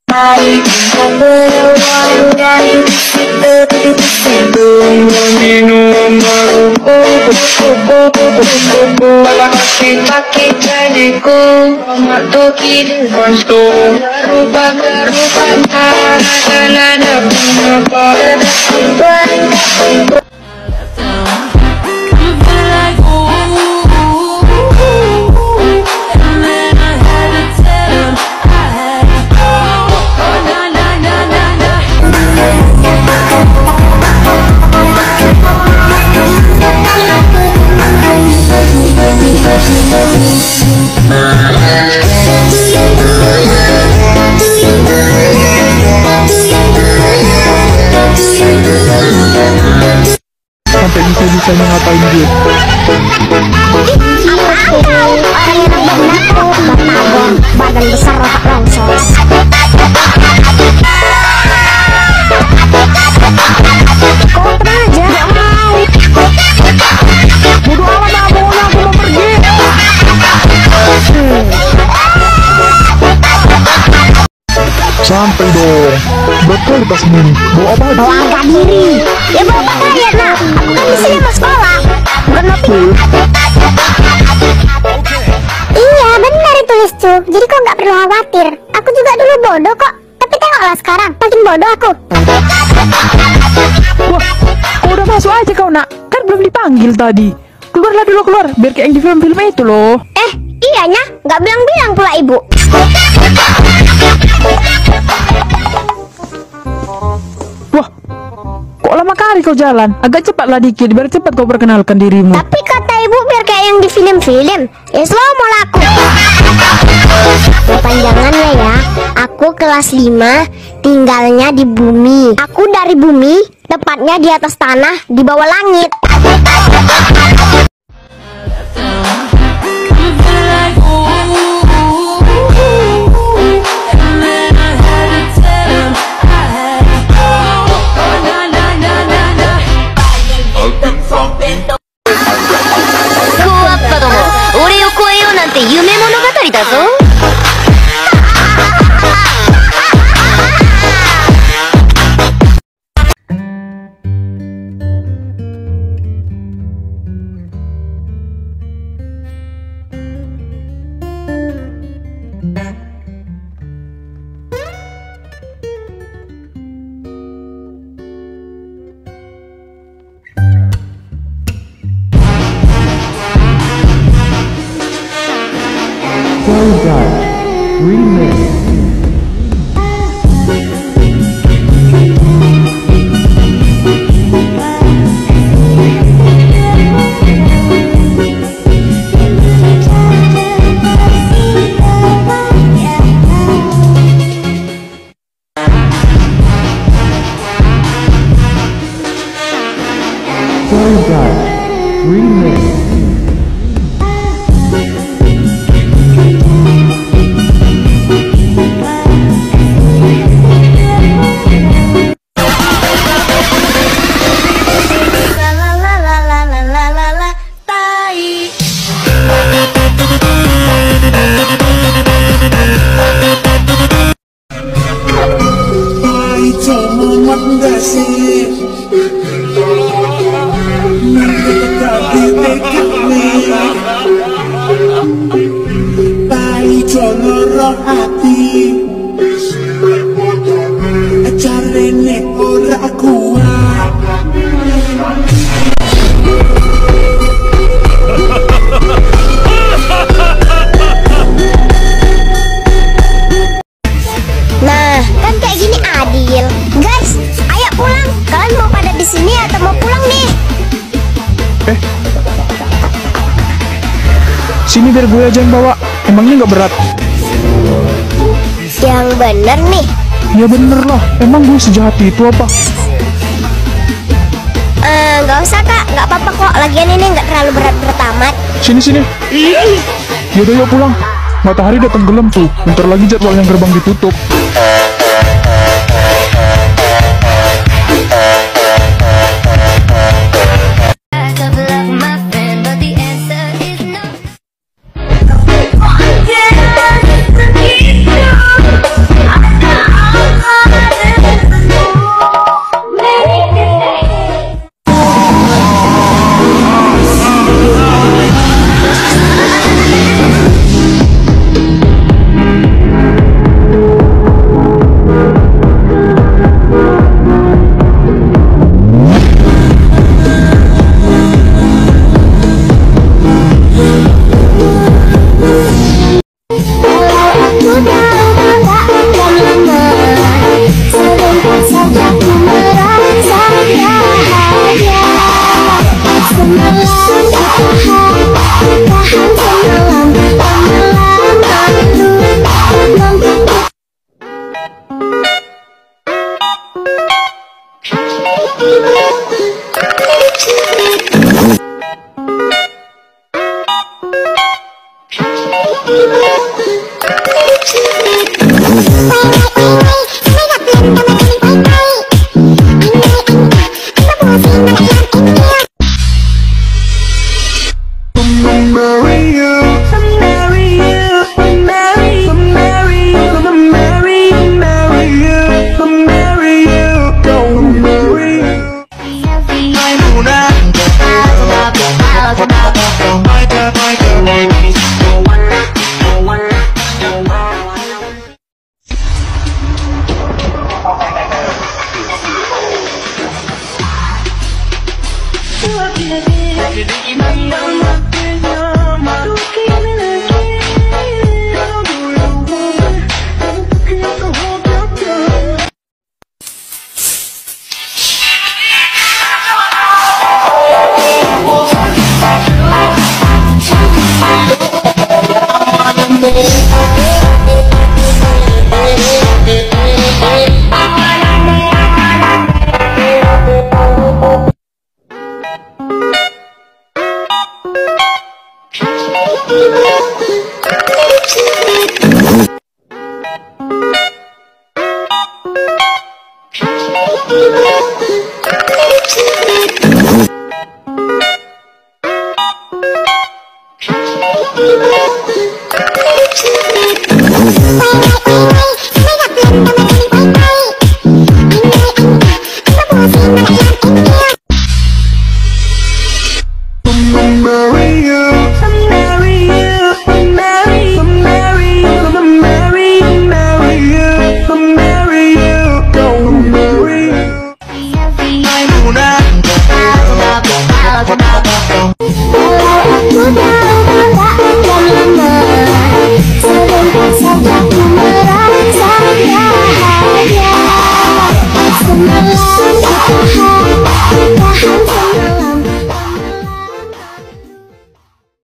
Sampai bisa-bisanya ngapain dia? Badan besar otak longsor. Kau tenang aja. Gak mau. Bodo amat lah, pokoknya aku mau pergi. Sampai dong. Berat kali tas ini. Bawa apa aja? Bawa harga diri. Ya bawa pakaian lah. Aku kan di sini mau sekolah. Bukan mau pikir. Iya benar itu Liscu. Jadi kau nggak perlu khawatir. Aku juga dulu bodoh kok. Tapi tengoklah sekarang. Makin bodoh aku. Wah, kau udah masuk aja kau nak. Kan belum dipanggil tadi. Keluarlah dulu keluar. Biar kayak yang di film-film itu loh. Iyanya. Nggak bilang-bilang pula ibu. Wah, kok lama kali kau jalan? Agak cepatlah dikit, biar cepat kau perkenalkan dirimu. Tapi kata ibu biar kayak yang di film-film. Ya slow mau laku. Kepanjangannya ya. Aku kelas 5, tinggalnya di bumi. Aku dari bumi, tepatnya di atas tanah, di bawah langit. Sini biar gue aja yang bawa. Emangnya nggak berat? Yang bener nih. Ya bener lah. Emang gue sejahat itu apa? Nggak usah kak, nggak apa-apa kok. Lagian ini nggak terlalu berat-berat amat. Sini. Yaudah yuk pulang. Matahari udah tenggelam tuh. Bentar lagi jadwalnya gerbang ditutup. Thank you.